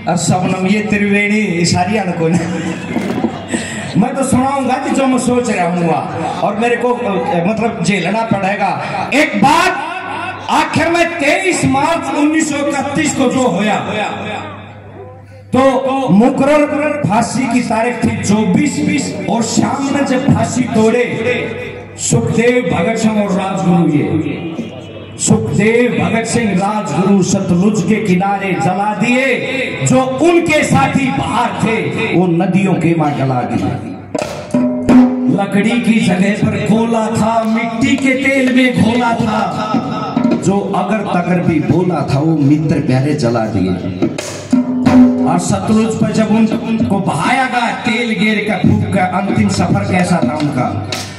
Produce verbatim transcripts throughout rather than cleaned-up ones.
और सबनम ये त्रिवेणी सारी को मैं तो सुनाऊंगा कि जो मैं सोच रहा हूँ और मेरे को मतलब झेलना पड़ेगा। एक बात आखिर में तेईस मार्च उन्नीस सौ इकतीस को जो होया तो मुकर्रर फांसी की तारीख थी चौबीस बीस और शाम में जब फांसी तोड़े सुखदेव भगत सिंह और राजगुरु ये सुखदेव भगत सिंह राजगुरु सतलुज के किनारे जला दिए। जो उनके साथी बाहर थे वो नदियों के वहां जला दिए। लकड़ी की जगह पर गोला था, मिट्टी के तेल में घोला था। जो अगर तगर भी बोला था वो मित्र प्यारे जला दिए। और सतलुज पर जब उन, उनको बहाया गया तेल गेर का फूक का अंतिम सफर कैसा था उनका,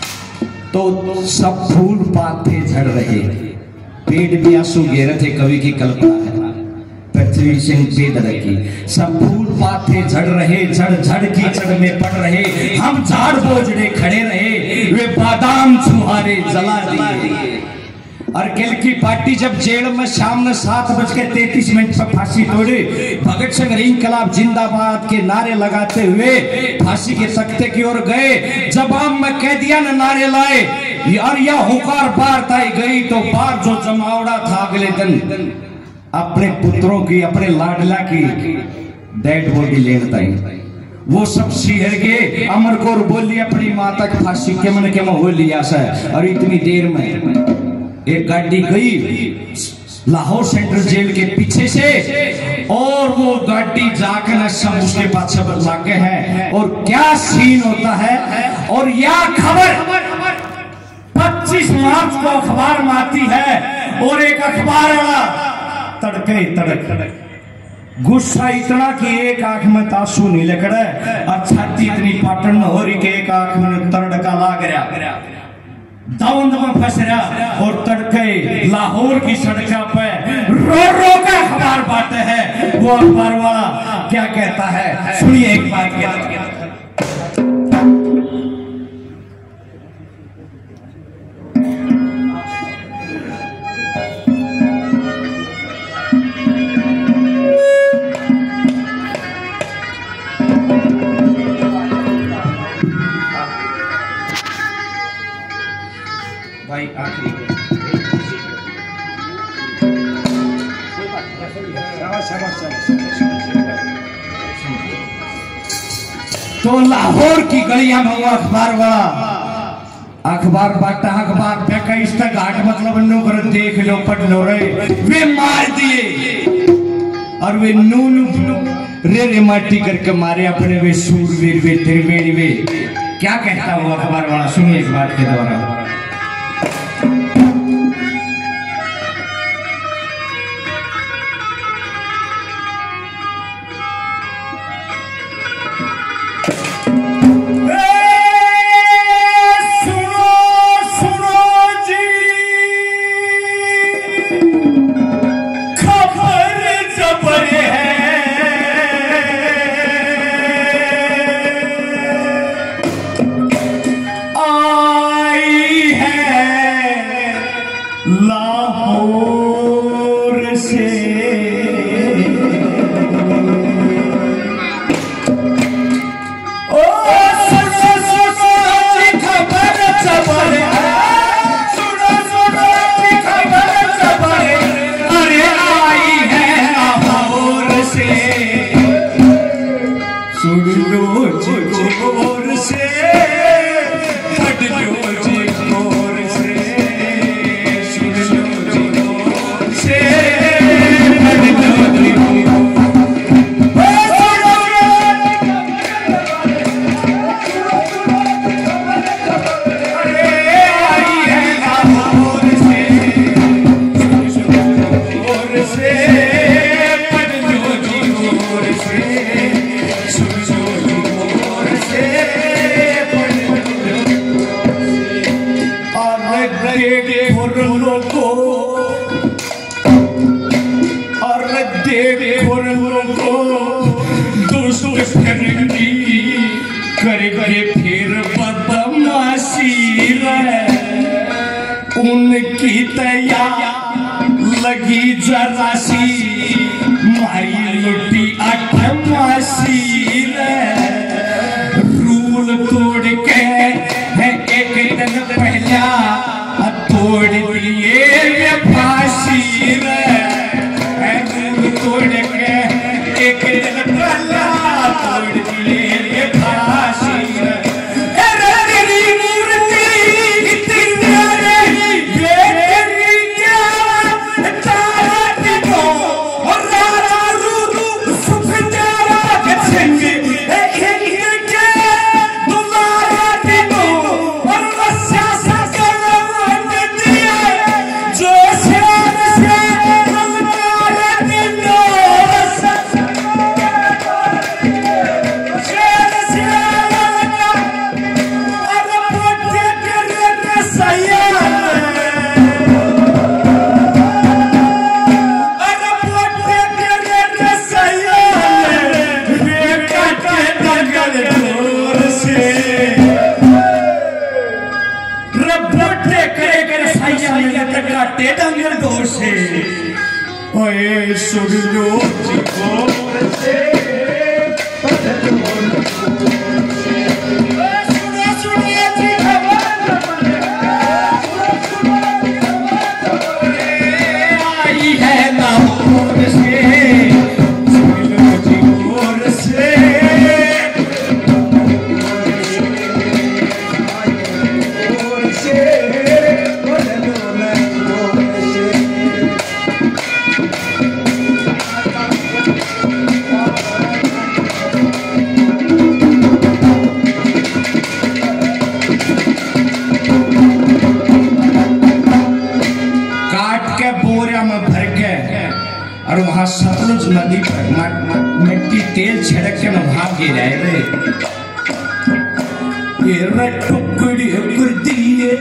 तो सब फूल पाते झड़ रहे, पेट भी आंसू गेर थे। कवि की कल्पना है पृथ्वी सिंह बेदर की। सब फूल पाते झड़ रहे, झड़ झड़ कीचड़ में पड़ रहे, हम झाड़ बोझड़े खड़े रहे, वे बादाम छुहारे जला दिए। और कल की पार्टी जब जेल में शाम में सात बज के तैतीस मिनट पर फांसी तोड़े, भगत सिंह इंकलाब जिंदाबाद के नारे लगाते हुए फांसी के तख्ते की ओर गए। जब हम में कैदिया ने नारे लाए और यह हुकार बार ताई गई तो बार जो जमावड़ा था अगले दिन अपने पुत्रों की अपने लाडला की डेड बॉडी लेने ताई। वो सब सिहर के अमर कौर बोली अपनी माता की फांसी के मन के हो लिया सा। और इतनी देर में एक गाड़ी गई लाहौर सेंट्रल जेल के पीछे से और वो गाड़ी जाकर सब उसके पाछे लागे हैं। और क्या सीन होता है। और यह खबर पच्चीस मार्च को अखबार में आती है और एक अखबार वाला तड़के तड़क गुस्सा इतना कि एक आंख में तासू नहीं लकड़ा और छाती इतनी पाटन में हो रही कि एक आंख में तड़का लाग रहा, दाउंद में फंस रहा। और तड़के लाहौर की सड़कों पे रो रो का अखबार बांटे है। वो अखबार वाला क्या कहता है सुनिए एक बात क्या। भाई आखिरी तो लाहौर की गलियां में हुआ अखबार वाला अखबार बांटा अखबार फेंका इस तक घाट मतलब नो कर देख लो पढ़ लो रे वे मार दिए। और वे नून रे रे माटी करके मारे अपने वे सूरवीर वे त्रिवेणी वे। क्या कहता हुआ अखबार वाला सुनिए इस बात के द्वारा। लाहौर से ओ सुनो सुनो जी खबर खबर सुनो सुनो जी खबर खबर अरे आई है लाहौर से सुन लो जी गोर से पढ़ लो जी गोर से करे करे फिर बदमाशी उनकी तैयार लगी जरा सी मारी लुटी अठ एक गला तोड़ दिए फांसी अरे तेरी मूर्ति इतनी प्यारी बेटी क्या तारा देखो और रारा रूरू सुख तेरा गछेंगे ओए सुनो चिको से सुनो सुनो जी खबर आई है ना से सुनो चिको से और वहां सतलुज नदी पर मिट्टी तेल छिड़क के भाग के रहे रे ये टुकड़ी कर दिए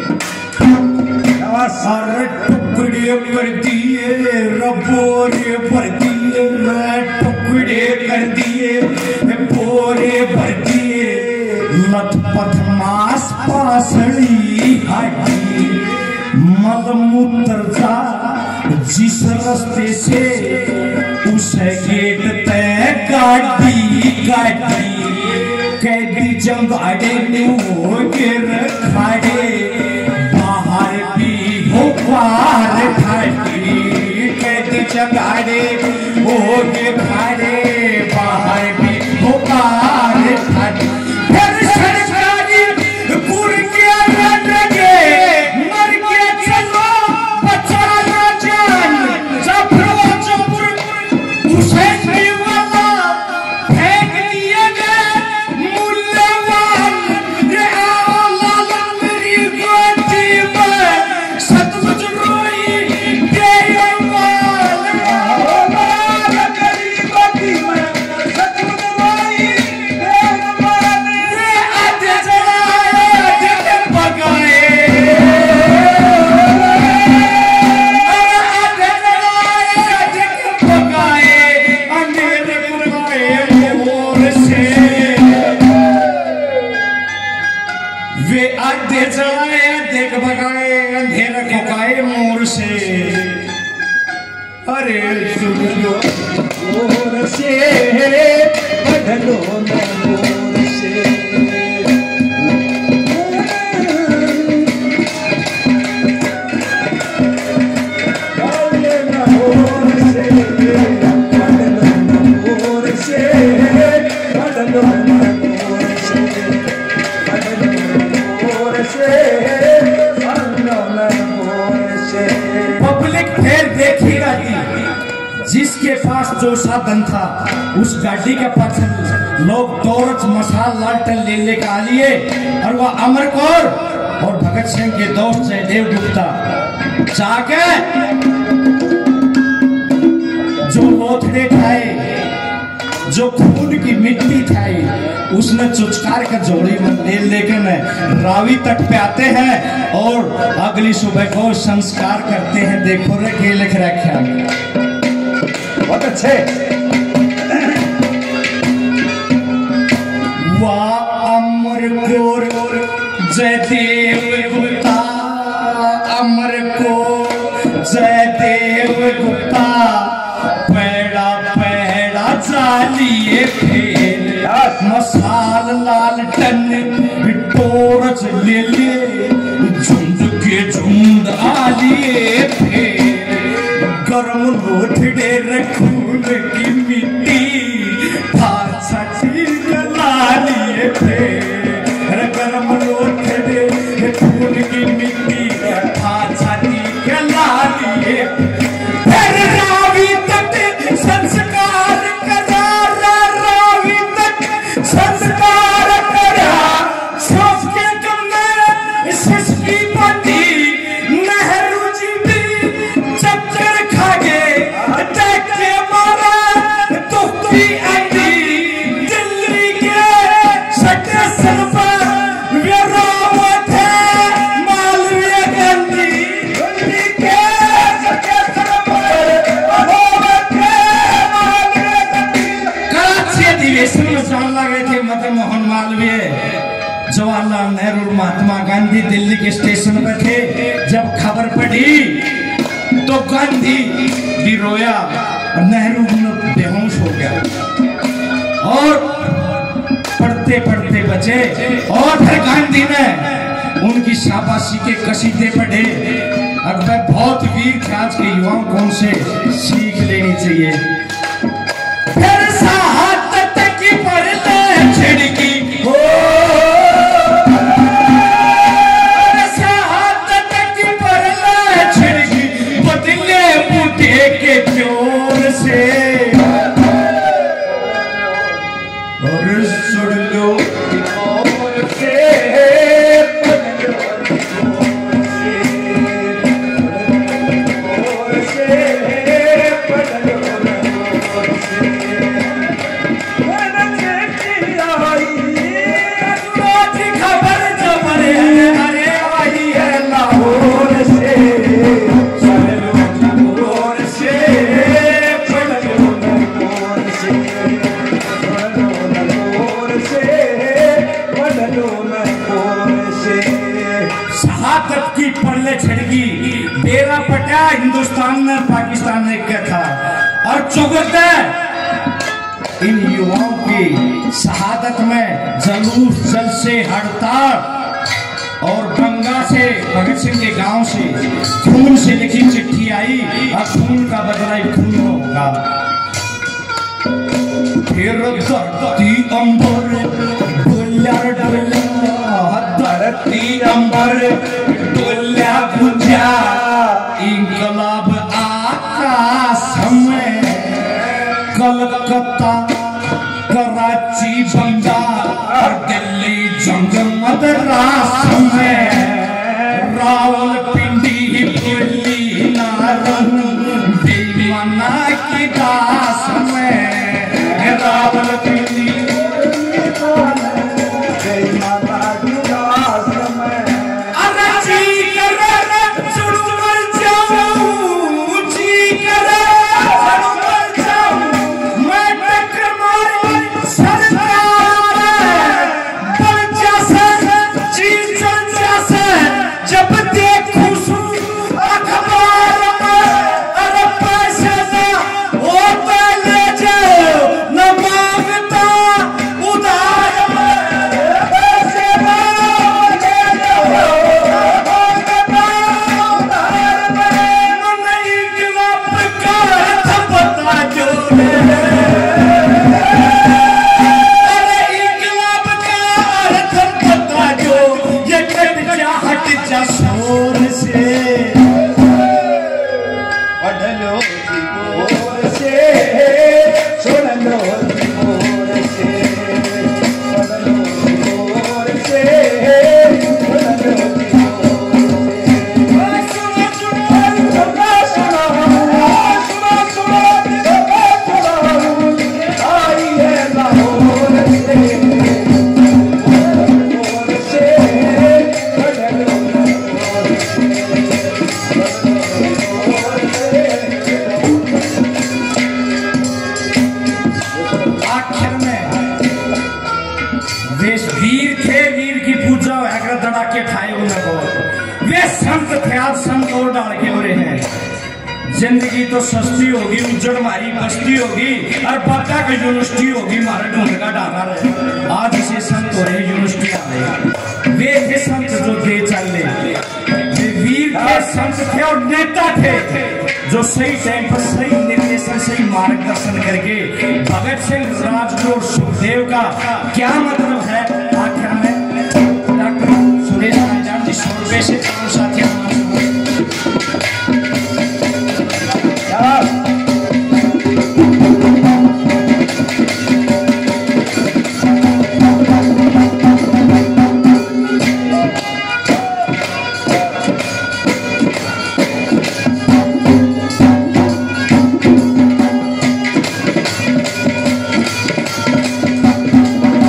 सारे टुकड़े कर दिए रबोरे भर दिए टुकड़े कर दिए बोरे भर दिए लथपथ मांस पासड़ी हड्डी मलमूत्र जा जिस रास्ते से उस गेट तय गाड़ी गाड़ी कैदी जंगाड़े गिर खाड़े बाहर भी हो पार खाड़ी कैदी जंगाड़े हो गे खाड़े बाहर भी हो पार खाड़ी फिर सरकारी पुर के लगे मर के चलो अरे सुनो मोर से बदलो न मोर से जिसके पास जो साधन था उस गाड़ी के पास लोग टॉर्च मसाल लालटेन ले लेकर आ लिए और वह अमर कौर और भगत सिंह के दोस्त जयदेव गुप्ता जाके जो लोथड़े खाए जो खून की मिट्टी खाई उसने चुचकार कर जोड़ी में ले लेकर रावी तट पे आते हैं और अगली सुबह को संस्कार करते हैं। देखो रे के लिख रखा बहुत अच्छे। वाह अमर कौर जयदेव गुप्ता, अमर कौर जयदेव गुप्ता, पैड़ा पैड़ा चालिए फेर मसाल लालटन टोरच ले ले झुंड के झुंड आलिए फेर गरम लोथड़े रखून की मिट्टी स्टेशन में जान लगे थे मदन मोहन मालवीय, जवाहरलाल नेहरू, महात्मा गांधी दिल्ली के स्टेशन पे थे। जब खबर पड़ी तो गांधी भी रोया, नेहरू बेहोश हो गया और पढ़ते पढ़ते बचे। और फिर गांधी ने उनकी शाबाशी के कसीदे पढ़े। अगर बहुत वीर थे आज के युवाओं को उनसे सीख लेनी चाहिए। फिर शहादत की परतें छिड़की हो, शहादत की परतें छिड़की बदले बूटे के जोर से। और सुन लो की परले छिड़की, बेरा पटा हिंदुस्तान ने पाकिस्तान ने क्या था। और चुगते इन युवाओं की शहादत में जुलूस, जलसे, हड़ताल और गंगा से भगत सिंह के गांव से खून से लिखी चिट्ठी आई और खून का बदला ही खून होगा। फिर धरती अंबर डोलिया डोलिया, धरती अंबर डोलिया गुंजा, इंकलाब आकाश में, कलकत्ता, कराची, बंगाल, दिल्ली, जंग, मद्रास में, रावलपिंडी, दिल्ली, नारंग, बेईमाना की दास में, रावलपिंडी जिंदगी तो सस्ती होगी, उज्जड़ मारी बस्ती होगी और पक्का की यूनिवर्सिटी होगी। मारे ढूंढ का डाका रहे आज इसे संत हो रहे यूनिवर्सिटी आ रहे। वे थे संत जो दे चले, वे वीर के संत थे और नेता थे जो सही टाइम पर सही निर्देशन, सही मार्गदर्शन करके भगत सिंह, राजगुरु और सुखदेव का क्या मतलब है। आखिर में डॉक्टर सुरेश भाईजान जी सौ रुपए से काम साथी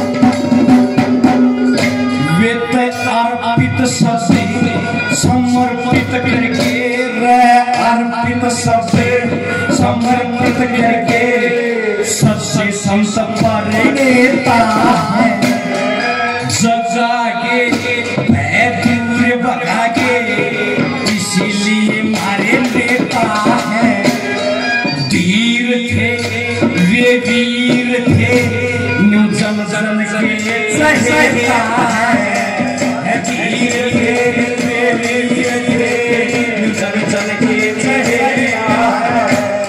समर्पित संत पर नेता है, जगा के भय दूर भगा के इसीलिए मारे नेता है। धीर थे वे वीर थे, न्यू जन जन के चहेता है। धीर थे वे वीर थे, न्यू जन जन के चहेता है।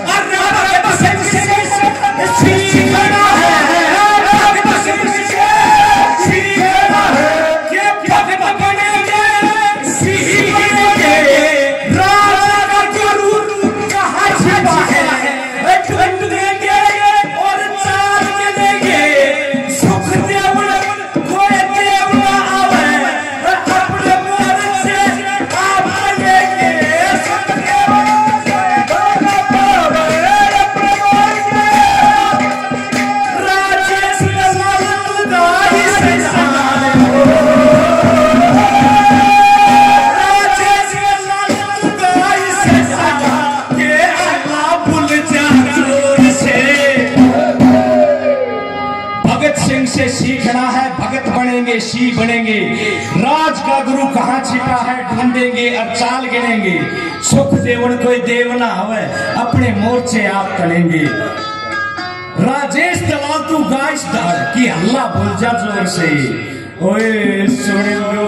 सीखना है, भगत बनेंगे, शी बनेंगे। राज का गुरु कहाँ छिपा है ढूंढेंगे और चाल गिनेंगे। सुख देवन कोई देव ना होवे, अपने मोर्चे आप करेंगे। राजेश दलाल तू गाइस दार की हल्ला बोल जा जोर से। ओए सुन लो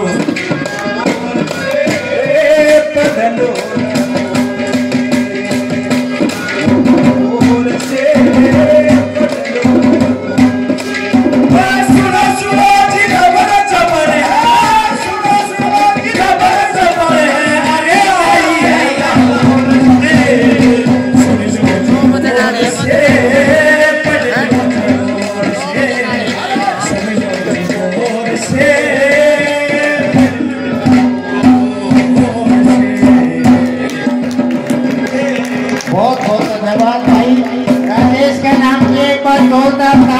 बहुत बहुत धन्यवाद भाई। राजेश के नाम से एक बार जोरदार